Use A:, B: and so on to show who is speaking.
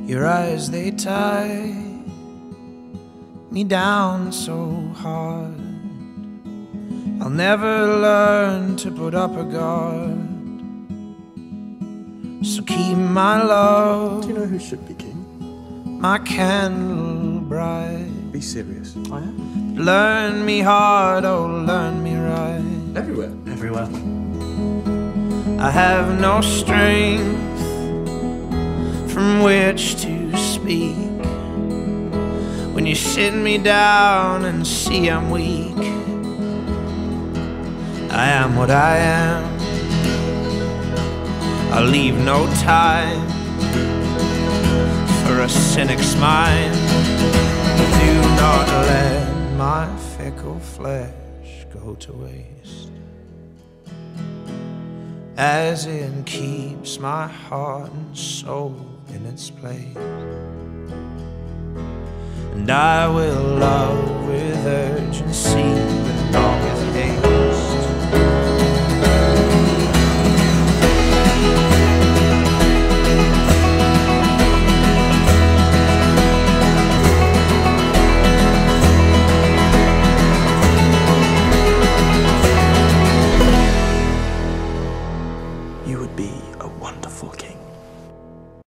A: Your eyes, they tie me down so hard. I'll never learn to put up a guard. So keep my love.
B: Do you know who should be king?
A: My candle bright.
B: Be serious. I am.
A: Learn me hard, oh, learn me right.
B: Everywhere.
C: Everywhere.
A: I have no strength from which to speak when you sit me down and see I'm weak. I am what I am. I'll leave no time for a cynic's mind. Do not let my fickle flesh go to waste, as it keeps my heart and soul in its place. And I will love with urgency